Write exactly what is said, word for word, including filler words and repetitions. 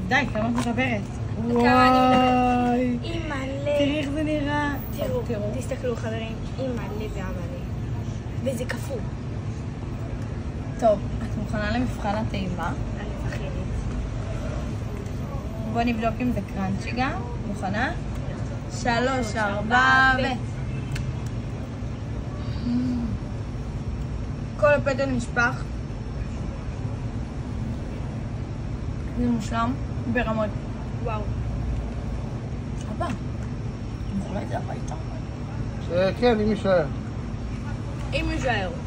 די, כמה את מדברת. כמה אני וואי. היא מלא. תראי איך זה נראה. תראו, תראו. תסתכלו חברים, היא מלא והמלא. וזה כפול. טוב, את מוכנה למבחן הטעימה? אני מפחדת. בוא נבדוק אם זה קראנצ'י גם. מוכנה? שלוש, ארבע, ו... כל הפטל נשפך. זה מושלם ברמות. וואו. אבא, אני יכולה את זה הביתה. כן, אם יישאר. אם יישאר.